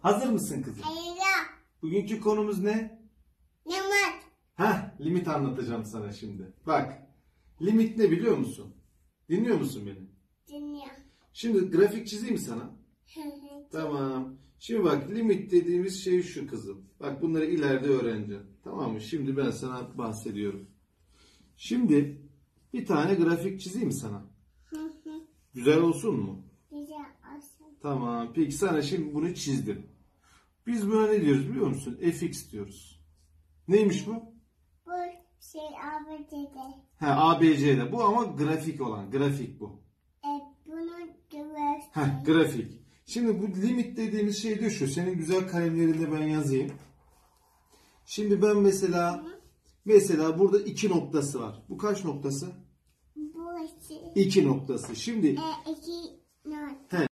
Hazır mısın kızım? Hayır. Bugünkü konumuz ne? Limit. Limit anlatacağım sana şimdi. Bak, limit ne biliyor musun? Dinliyor musun beni? Dinliyor. Şimdi grafik çizeyim mi sana? Tamam. Şimdi bak, limit dediğimiz şey şu kızım. Bak, bunları ileride öğreneceksin. Tamam mı? Şimdi ben sana bahsediyorum. Şimdi bir tane grafik çizeyim mi sana? Güzel olsun mu? Güzel olsun. Tamam. Peki sana şimdi bunu çizdim. Biz buna ne diyoruz biliyor musun? fx diyoruz. Neymiş bu? Bu şey ABC'de. ABC'de. Bu ama grafik olan. Grafik bu. Bunu göster. Grafik. Şimdi bu limit dediğimiz şey de şu. Senin güzel kalemlerinde ben yazayım. Şimdi ben mesela burada 2 noktası var. Bu kaç noktası? Bu şey. 2 noktası. Şimdi İki not.